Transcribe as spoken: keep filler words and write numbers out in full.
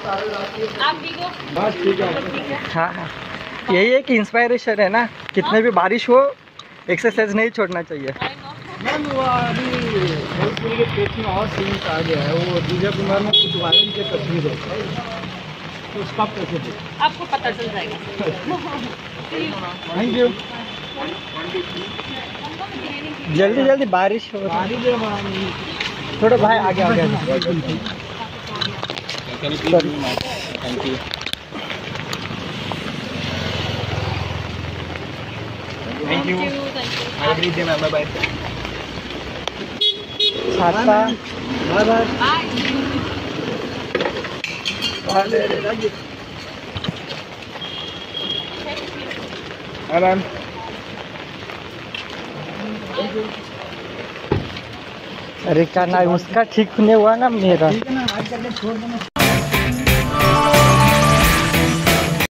आप भी को बस ठीक है। हाँ हाँ, यही एक इंस्पायरेशन है ना, कितने भी बारिश हो एक्सरसाइज नहीं छोड़ना चाहिए। मैम वो अभी भोजपुरी के पेट में और सीन्स आ गया है, वो विजय कुमार ने कुछ वायरल की तस्वीर है, तो उसका कैसे थे? आपको पता चल जाएगा। Thank you. जल्दी जल्दी बारिश हो रही है। थोड़ा भाई आगे आगे आगे। Thank you. Thank you. Have a great day ma'am, bye bye. छाता बाय बाय। Bye ma'am. अरे क्या ना उसका ठीक नहीं हुआ ना मेरा। ठीक है ना, आज करके छोड़ देना।